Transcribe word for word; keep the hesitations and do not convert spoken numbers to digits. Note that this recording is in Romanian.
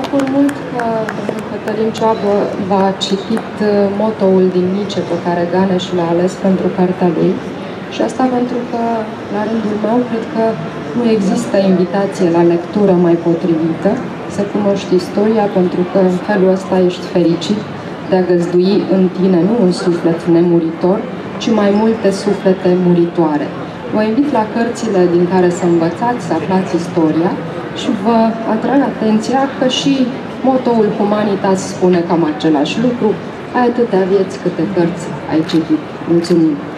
bucur mult că domnul Cătălin Cioabă v-a citit motoul din Nice pe care Ganeș l-a ales pentru cartea lui. Și asta pentru că, la rândul meu, cred că nu există invitație la lectură mai potrivită, să cunoști istoria, pentru că în felul ăsta ești fericit de a găzdui în tine nu un suflet nemuritor, ci mai multe suflete muritoare. Vă invit la cărțile din care să învățați, să aflați istoria și vă atrag atenția că și motoul Humanitas spune cam același lucru: ai atâtea vieți câte cărți ai citit. Mulțumim!